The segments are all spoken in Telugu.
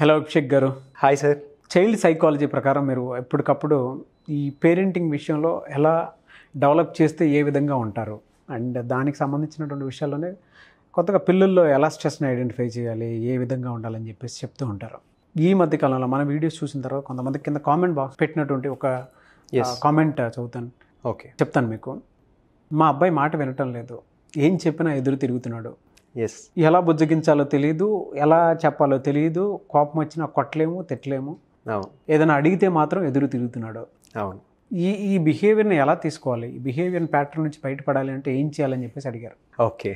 హలో అభిషేక్ గారు. Hi sir. చైల్డ్ సైకాలజీ ప్రకారం మీరు ఎప్పటికప్పుడు ఈ పేరెంటింగ్ విషయంలో ఎలా డెవలప్ చేస్తే ఏ విధంగా ఉంటారు అండ్ దానికి సంబంధించినటువంటి విషయాల్లోనే కొత్తగా పిల్లల్లో ఎలా స్ట్రెస్ని ఐడెంటిఫై చేయాలి, ఏ విధంగా ఉండాలని చెప్పేసి చెప్తూ ఉంటారు. ఈ మధ్య కాలంలో మన వీడియోస్ చూసిన తర్వాత కొంతమంది కింద కామెంట్ బాక్స్ పెట్టినటువంటి ఒక కామెంట్ చదువుతాను. ఓకే, చెప్తాను మీకు. మా అబ్బాయి మాట వినటం లేదు, ఏం చెప్పినా ఎదురు తిరుగుతున్నాడు, ఎలా బుజ్జగించాలో తెలియదు, ఎలా చెప్పాలో తెలియదు, కోపం వచ్చినా కొట్టలేము, తిట్టలేము, ఏదైనా అడిగితే మాత్రం ఎదురు తిరుగుతున్నాడు. అవును, ఈ బిహేవియర్ని ఎలా తీసుకోవాలి, ఈ బిహేవియర్ ప్యాటర్న్ నుంచి బయటపడాలి అంటే ఏం చేయాలని చెప్పేసి అడిగారు. ఓకే,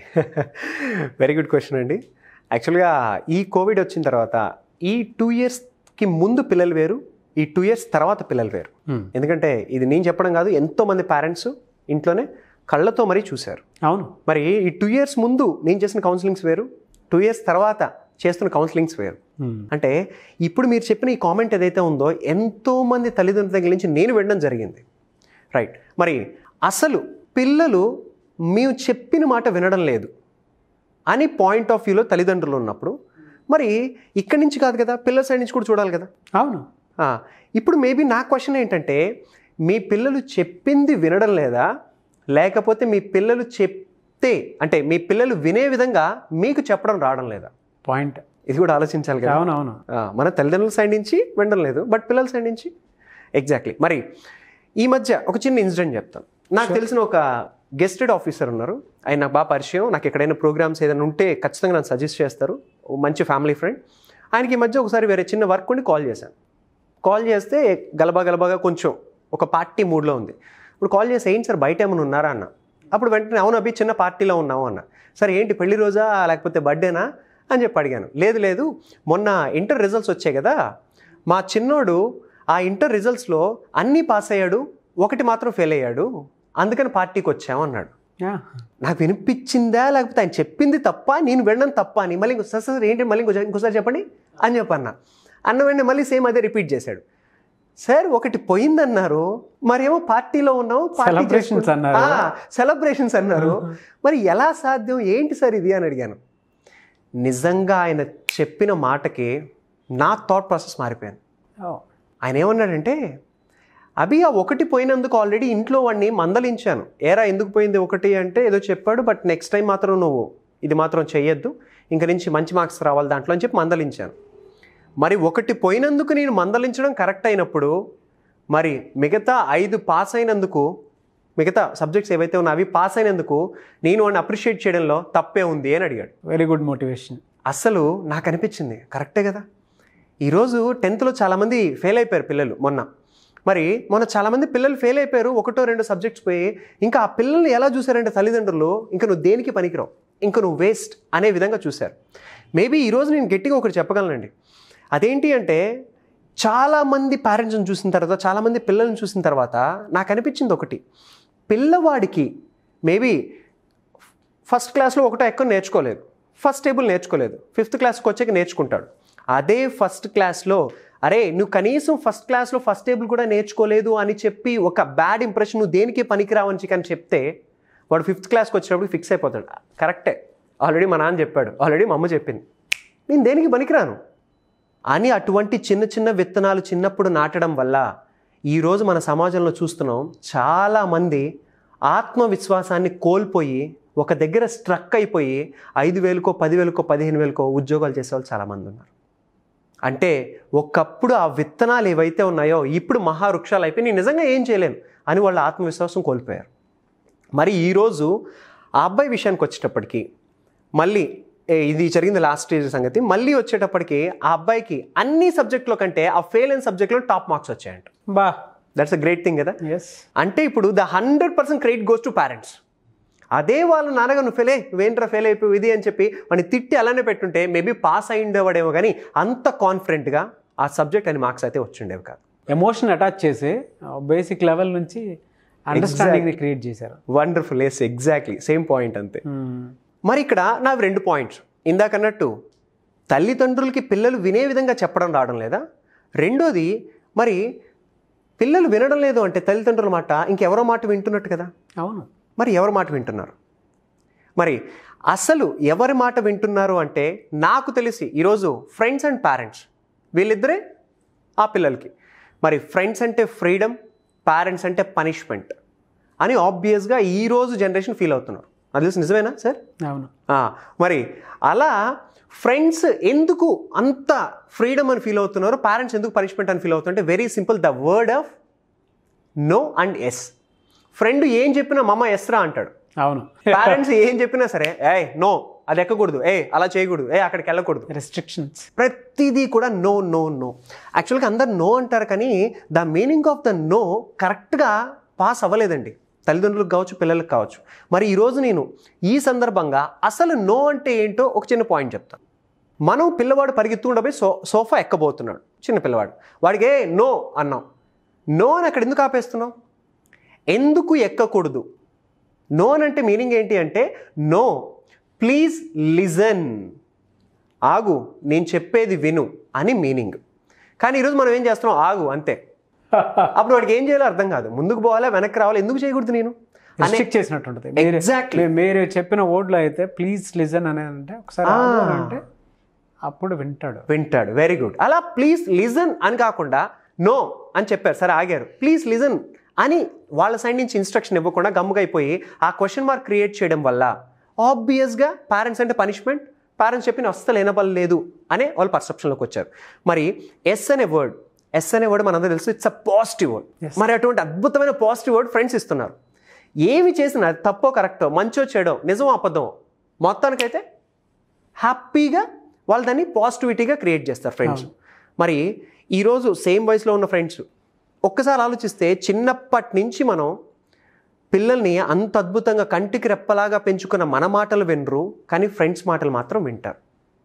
వెరీ గుడ్ క్వశ్చన్ అండి. యాక్చువల్గా ఈ కోవిడ్ వచ్చిన తర్వాత ఈ 2 yearsకి ముందు పిల్లలు వేరు, ఈ 2 years తర్వాత పిల్లలు వేరు. ఎందుకంటే ఇది నేను చెప్పడం కాదు, ఎంతోమంది పేరెంట్స్ ఇంట్లోనే కళ్ళతో మరీ చూశారు. అవును, మరి ఈ 2 years ముందు నేను చేసిన కౌన్సిలింగ్స్ వేరు, 2 years తర్వాత చేస్తున్న కౌన్సిలింగ్స్ వేరు. అంటే ఇప్పుడు మీరు చెప్పిన ఈ కామెంట్ ఏదైతే ఉందో ఎంతోమంది తల్లిదండ్రుల దగ్గర నుంచి నేను వినడం జరిగింది. రైట్, మరి అసలు పిల్లలు మేము చెప్పిన మాట వినడం లేదు అని పాయింట్ ఆఫ్ వ్యూలో తల్లిదండ్రులు ఉన్నప్పుడు మరి ఇక్కడి నుంచి కాదు కదా, పిల్లల సైడ్ నుంచి కూడా చూడాలి కదా. అవును, ఇప్పుడు మేబీ నా క్వశ్చన్ ఏంటంటే, మీ పిల్లలు చెప్పింది వినడం లేదా, లేకపోతే మీ పిల్లలు చెప్తే అంటే మీ పిల్లలు వినే విధంగా మీకు చెప్పడం రావడం లేదా? పాయింట్ ఇది కూడా ఆలోచించాలి కదా. అవునవును, మన తల్లిదండ్రుల సైడ్ నుంచి వినడం లేదు, బట్ పిల్లల సైడ్ నుంచి ఎగ్జాక్ట్లీ. మరి ఈ మధ్య ఒక చిన్న ఇన్సిడెంట్ చెప్తాను. నాకు తెలిసిన ఒక గెస్టెడ్ ఆఫీసర్ ఉన్నారు, ఆయన నాకు బాగా పరిచయం. నాకు ఎక్కడైనా ప్రోగ్రామ్స్ ఏదైనా ఉంటే ఖచ్చితంగా నాకు సజెస్ట్ చేస్తారు, మంచి ఫ్యామిలీ ఫ్రెండ్. ఆయనకి ఈ మధ్య ఒకసారి వేరే చిన్న వర్క్ ఉండి కాల్ చేశాను. కాల్ చేస్తే గలబాగా కొంచెం ఒక పార్టీ మూడ్లో ఉంది. ఇప్పుడు కాల్ చేసి, ఏంటి సార్ బయట ఏమైనా ఉన్నారా అన్న. అప్పుడు వెంటనే, అవును అభి, చిన్న పార్టీలో ఉన్నాము అన్న. సరే ఏంటి, పెళ్లి రోజా లేకపోతే బర్త్డేనా అని చెప్పి అడిగాను. లేదు, మొన్న ఇంటర్ రిజల్ట్స్ వచ్చాయి కదా, మా చిన్నోడు ఆ ఇంటర్ రిజల్ట్స్లో అన్నీ పాస్ అయ్యాడు, ఒకటి మాత్రం ఫెయిల్ అయ్యాడు, అందుకని పార్టీకి వచ్చాము అన్నాడు. నాకు వినిపించిందా లేకపోతే ఆయన చెప్పింది తప్ప, నేను వినడం తప్ప అని మళ్ళీ సార్ ఏంటి మళ్ళీ ఇంకోసారి చెప్పండి అని చెప్పన్నా. అన్న వెంటనే మళ్ళీ సేమ్ అదే రిపీట్ చేశాడు. సార్ ఒకటి పోయిందన్నారు, మరేమో పార్టీలో ఉన్నాము, సెలబ్రేషన్స్ అన్నారు, మరి ఎలా సాధ్యం, ఏంటి సార్ ఇది అని అడిగాను. నిజంగా ఆయన చెప్పిన మాటకి నా థాట్ ప్రాసెస్ మారిపోయాను. ఆయన ఏమన్నాడంటే, అభి ఆ ఒకటి పోయినందుకు ఆల్రెడీ ఇంట్లో వాడిని మందలించాను. ఏరా ఎందుకు పోయింది ఒకటి అంటే ఏదో చెప్పాడు, బట్ నెక్స్ట్ టైం మాత్రం నువ్వు ఇది మాత్రం చెయ్యొద్దు, ఇంక నుంచి మంచి మార్క్స్ రావాలి దాంట్లో అని చెప్పి మందలించాను. మరి ఒకటి పోయినందుకు నేను మందలించడం కరెక్ట్ అయినప్పుడు, మరి మిగతా 5 పాస్ అయినందుకు, మిగతా సబ్జెక్ట్స్ ఏవైతే ఉన్నా అవి పాస్ అయినందుకు నేను వాడిని అప్రిషియేట్ చేయడంలో తప్పే ఉంది అని అడిగాడు. Very good motivation. అసలు నాకు అనిపించింది కరెక్టే కదా. ఈరోజు 10th చాలామంది ఫెయిల్ అయిపోయారు పిల్లలు. మొన్న చాలామంది పిల్లలు ఫెయిల్ అయిపోయారు, 1-2 సబ్జెక్ట్స్ పోయి. ఇంకా ఆ పిల్లల్ని ఎలా చూశారంటే తల్లిదండ్రులు, ఇంకా నువ్వు దేనికి పనికిరావు, ఇంకా నువ్వు వేస్ట్ అనే విధంగా చూశారు. మేబీ ఈరోజు నేను గట్టిగా ఒకటి చెప్పగలనండి. అదేంటి అంటే, చాలామంది పేరెంట్స్ని చూసిన తర్వాత, చాలామంది పిల్లల్ని చూసిన తర్వాత నాకు అనిపించింది ఒకటి, పిల్లవాడికి మేబీ ఫస్ట్ క్లాస్లో ఒకటో ఎక్కువ నేర్చుకోలేదు, ఫస్ట్ టేబుల్ నేర్చుకోలేదు, 5th క్లాస్కి వచ్చాక నేర్చుకుంటాడు. అదే ఫస్ట్ క్లాస్లో, అరే నువ్వు కనీసం ఫస్ట్ క్లాస్లో ఫస్ట్ టేబుల్ కూడా నేర్చుకోలేదు అని చెప్పి ఒక బ్యాడ్ ఇంప్రెషన్, నువ్వు దేనికి పనికిరావని కానీ చెప్తే, వాడు 5th క్లాస్కి వచ్చినప్పుడు ఫిక్స్ అయిపోతాడు, కరెక్టే, ఆల్రెడీ మా నాన్న చెప్పాడు, ఆల్రెడీ మా అమ్మ చెప్పింది, నేను దేనికి పనికిరాను అని. అటువంటి చిన్న చిన్న విత్తనాలు చిన్నప్పుడు నాటడం వల్ల ఈరోజు మన సమాజంలో చూస్తున్నాం, చాలామంది ఆత్మవిశ్వాసాన్ని కోల్పోయి ఒక దగ్గర స్ట్రక్ అయిపోయి 5,000కో 10,000కో 15,000కో ఉద్యోగాలు చేసేవాళ్ళు చాలామంది ఉన్నారు. అంటే ఒకప్పుడు ఆ విత్తనాలు ఏవైతే ఉన్నాయో ఇప్పుడు మహావృక్షాలు అయిపోయి నేను నిజంగా ఏం చేయలేను అని వాళ్ళ ఆత్మవిశ్వాసం కోల్పోయారు. మరి ఈరోజు ఆ అబ్బాయి విషయానికి వచ్చేటప్పటికి, మళ్ళీ ఇది జరిగింది లాస్ట్ స్టేజ్ సంగతి, మళ్ళీ వచ్చేటప్పటికి ఆ అబ్బాయికి అన్ని సబ్జెక్టులో కంటే ఆ ఫెయిల్ అయిన సబ్జెక్ట్లో టాప్ మార్క్స్ వచ్చాయంట. దట్స్ అ గ్రేట్ థింగ్ కదా. అంటే ఇప్పుడు the 100% credit goes to parents. అదే వాళ్ళ నాన్నగా నువ్వేంట్రా ఫెయిల్ అయిపోయి ఇది అని చెప్పి వాడిని తిట్టి అలానే పెట్టుంటే మేబీ పాస్ అయి ఉండేవాడేమో, కానీ అంత కాన్ఫిడెంట్గా ఆ సబ్జెక్ట్ అని మార్క్స్ అయితే వచ్చిండేవి కాదు. ఎమోషన్ అటాచ్ చేసి బేసిక్ లెవెల్ నుంచి అండర్స్టాండింగ్ క్రియేట్ చేశారు. Wonderful, yes, exactly same point అంతే. మరి ఇక్కడ నాకు 2 పాయింట్స్. ఇందాకన్నట్టు తల్లిదండ్రులకి పిల్లలు వినే విధంగా చెప్పడం రావడం లేదా, రెండోది మరి పిల్లలు వినడం లేదు అంటే తల్లిదండ్రుల మాట ఇంకెవరో మాట వింటున్నట్టు కదా. అవును, మరి ఎవరి మాట వింటున్నారు? మరి అసలు ఎవరి మాట వింటున్నారు అంటే నాకు తెలిసి ఈరోజు ఫ్రెండ్స్ అండ్ పేరెంట్స్ వీళ్ళిద్దరే ఆ పిల్లలకి. మరి ఫ్రెండ్స్ అంటే ఫ్రీడమ్, పేరెంట్స్ అంటే పనిష్మెంట్ అని ఆబ్వియస్గా ఈరోజు జనరేషన్ ఫీల్ అవుతున్నారు. అది తెలిసి నిజమేనా సార్? అవును. మరి అలా ఫ్రెండ్స్ ఎందుకు అంత ఫ్రీడమ్ అని ఫీల్ అవుతున్నారు, పేరెంట్స్ ఎందుకు పనిష్మెంట్ అని ఫీల్ అవుతుంటే very simple, the word of no and yes. Friend ఏం చెప్పినా మమ్మ ఎస్ రా అంటాడు. అవును. పేరెంట్స్ ఏం చెప్పినా సరే నో, అది ఎక్కకూడదు, అలా చేయకూడదు, అక్కడికి వెళ్ళకూడదు, రెస్ట్రిక్షన్స్, ప్రతిదీ కూడా నో నో నో. యాక్చువల్గా అందరు నో అంటారు కానీ the meaning of the no కరెక్ట్గా పాస్ అవ్వలేదండి, తల్లిదండ్రులకు కావచ్చు, పిల్లలకు కావచ్చు. మరి ఈరోజు నేను ఈ సందర్భంగా అసలు నో అంటే ఏంటో ఒక చిన్న పాయింట్ చెప్తాను. మనం పిల్లవాడు పరిగెత్తుండబోయి సోఫా ఎక్కబోతున్నాడు, చిన్న పిల్లవాడు, వాడికి నో అన్నాం. నో అని అక్కడ ఎందుకు ఆపేస్తున్నాం? ఎందుకు ఎక్కకూడదు? నో అని అంటే మీనింగ్ ఏంటి అంటే నో ప్లీజ్ లిజన్, ఆగు నేను చెప్పేది విను అని మీనింగ్. కానీ ఈరోజు మనం ఏం చేస్తున్నాం, ఆగు అంతే. అప్పుడు వాడికి ఏం చేయాలో అర్థం కాదు, ముందుకు పోవాలా వెనక్కి రావాలా, ఎందుకు చేయకూడదు నేను రెస్ట్రిక్ట్ చేసినట్టుంటుంది. ఎగ్జాక్ట్లీ. మీరు చెప్పిన వర్డ్లో అయితే ప్లీజ్ లిజన్ అనేది అంటే ఒకసారి అంటే అప్పుడు వింటాడు. Very good. అలా ప్లీజ్ లిజన్ అని కాకుండా నో అని చెప్పారు, సరే ఆగారు, ప్లీజ్ లిజన్ అని వాళ్ళ సైడ్ నుంచి ఇన్స్ట్రక్షన్ ఇవ్వకుండా గమ్ముగా అయిపోయి ఆ క్వశ్చన్ మార్క్ క్రియేట్ చేయడం వల్ల ఆబ్వియస్గా పేరెంట్స్ అంటే పనిష్మెంట్, పేరెంట్స్ చెప్పిన అస్సలు వినబడలేదు అనే వాళ్ళు పర్సెప్షన్లోకి వచ్చారు. మరి ఎస్ అనే వర్డ్ మనందరూ తెలుసు, ఇట్స్ అ పాజిటివ్ వర్డ్. మరి అటువంటి అద్భుతమైన పాజిటివ్ వర్డ్ ఫ్రెండ్స్ ఇస్తున్నారు. ఏమి చేసినా తప్పో కరెక్టో, మంచో చెడో, నిజమో అబద్ధమో, మొత్తానికైతే హ్యాపీగా వాళ్ళు దాన్ని పాజిటివిటీగా క్రియేట్ చేస్తారు ఫ్రెండ్స్. మరి ఈరోజు సేమ్ వయసులో ఉన్న ఫ్రెండ్స్ ఒక్కసారి ఆలోచిస్తే, చిన్నప్పటి నుంచి మనం పిల్లల్ని అంత అద్భుతంగా కంటికి రెప్పలాగా పెంచుకున్న మన మాటలు వినరు, కానీ ఫ్రెండ్స్ మాటలు మాత్రం వింటారు.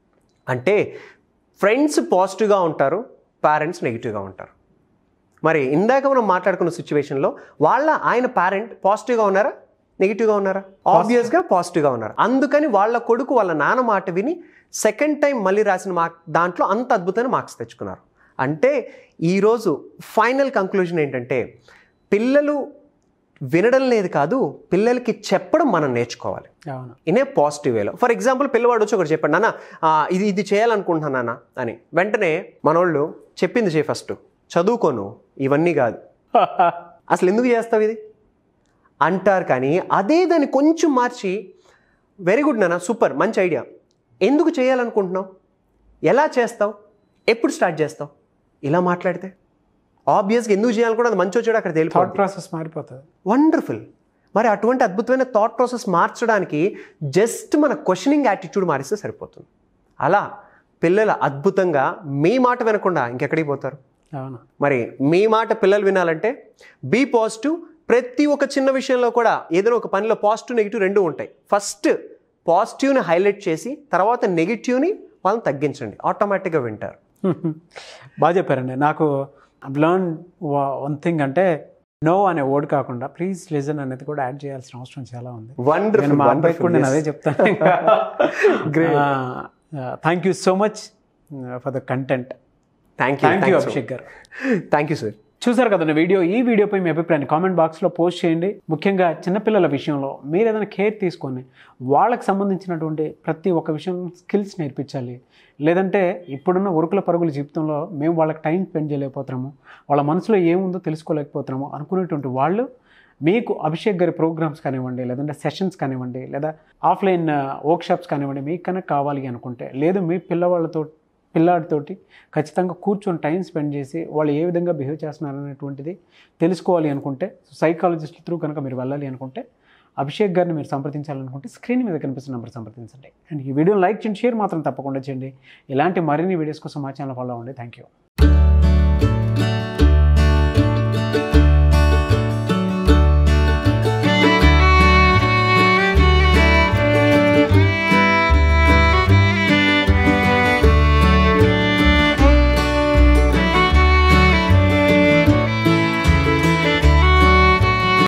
అంటే ఫ్రెండ్స్ పాజిటివ్గా ఉంటారు, పేరెంట్స్ నెగిటివ్గా ఉంటారు. మరి ఇందాక మనం మాట్లాడుకున్న సిచ్యువేషన్లో ఆయన పేరెంట్ పాజిటివ్గా ఉన్నారా, నెగిటివ్గా ఉన్నారా? ఆబ్వియస్గా పాజిటివ్గా ఉన్నారు. అందుకని వాళ్ళ కొడుకు వాళ్ళ నాన్న మాట విని సెకండ్ టైం మళ్ళీ రాసిన దాంట్లో అంత అద్భుతమైన మార్క్స్ తెచ్చుకున్నారు. అంటే ఈరోజు ఫైనల్ కంక్లూజన్ ఏంటంటే, పిల్లలు వినడం లేదు కాదు, పిల్లలకి చెప్పడం మనం నేర్చుకోవాలి ఇన్ ఏ పాజిటివ్ వేలో. ఫర్ ఎగ్జాంపుల్, పిల్లవాడు వచ్చి ఒకటి చెప్పాడు, నాన్న ఇది చేయాలనుకుంటున్నాను నాన్న అని. వెంటనే మనోళ్ళు చెప్పింది చేయి, ఫస్ట్ చదువుకోను, ఇవన్నీ కాదు, అసలు ఎందుకు చేస్తావు ఇది అంటారు. కానీ అదే దాన్ని కొంచెం మార్చి, వెరీ గుడ్ నాన్న, సూపర్, మంచి ఐడియా, ఎందుకు చేయాలనుకుంటున్నావు, ఎలా చేస్తావు, ఎప్పుడు స్టార్ట్ చేస్తావు, ఇలా మాట్లాడితే ఆబ్వియస్గా ఎందుకు చేయాలనుకుంటే అది మంచో చెడు అక్కడ తెలిపి థాట్ ప్రాసెస్ మారిపోతుంది. వండర్ఫుల్. మరి అటువంటి అద్భుతమైన థాట్ ప్రాసెస్ మార్చడానికి జస్ట్ మన క్వశ్చనింగ్ యాటిట్యూడ్ మారిస్తే సరిపోతుంది. అలా పిల్లలు అద్భుతంగా మీ మాట వినకుండా ఇంకెక్కడికి పోతారు? మరి మీ మాట పిల్లలు వినాలంటే బీ పాజిటివ్. ప్రతి ఒక్క చిన్న విషయంలో కూడా ఏదైనా ఒక పనిలో పాజిటివ్ నెగిటివ్ రెండు ఉంటాయి. ఫస్ట్ పాజిటివ్ని హైలైట్ చేసి తర్వాత నెగిటివ్ని వాళ్ళని తగ్గించండి, ఆటోమేటిక్గా వింటారు. బాగా చెప్పారండి. నాకు లర్న్ వన్ థింగ్ అంటే, నో అనే వర్డ్ కాకుండా ప్లీజ్ లిజన్ అనేది కూడా యాడ్ చేయాల్సిన అవసరం చాలా ఉంది. వండర్ఫుల్. మా అబ్బాయికి కూడా నేను అదే చెప్తాను. Thank you so much for the content. Thank you Abhishek గారు. Thank you sir. చూసారు కదా ఈ వీడియోపై మీ అభిప్రాయాన్ని కామెంట్ బాక్స్లో పోస్ట్ చేయండి. ముఖ్యంగా చిన్నపిల్లల విషయంలో మీరు ఏదైనా కేర్ తీసుకొని వాళ్ళకి సంబంధించినటువంటి ప్రతి ఒక్క విషయం స్కిల్స్ నేర్పించాలి. లేదంటే ఇప్పుడున్న ఉరుకుల పరుగుల జీవితంలో మేము వాళ్ళకి టైం స్పెండ్ చేయలేకపోతున్నాము, వాళ్ళ మనసులో ఏముందో తెలుసుకోలేకపోతున్నాము అనుకునేటువంటి వాళ్ళు మీకు అభిషేక్ గారి ప్రోగ్రామ్స్ కానివ్వండి, లేదంటే సెషన్స్ కానివ్వండి, లేదా ఆఫ్లైన్ వర్క్షాప్స్ కానివ్వండి, మీకు కనుక కావాలి అనుకుంటే, లేదు మీ పిల్లాడితోటి ఖచ్చితంగా కూర్చొని టైం స్పెండ్ చేసి వాళ్ళు ఏ విధంగా బిహేవ్ చేస్తున్నారు అనేటువంటిది తెలుసుకోవాలి అనుకుంటే, సైకాలజిస్ట్ త్రూ కనుక మీరు వెళ్ళాలి అనుకుంటే, అభిషేక్ గారిని మీరు సంప్రదించాలనుకుంటే స్క్రీన్ మీద కనిపిస్తున్న నెంబర్ సంప్రదించండి. అండ్ ఈ వీడియోని లైక్ చేయండి, షేర్ మాత్రం తప్పకుండా చేయండి. ఇలాంటి మరిన్ని వీడియోస్ కోసం మా ఛానల్ ఫాలో అవ్వండి. Thank you.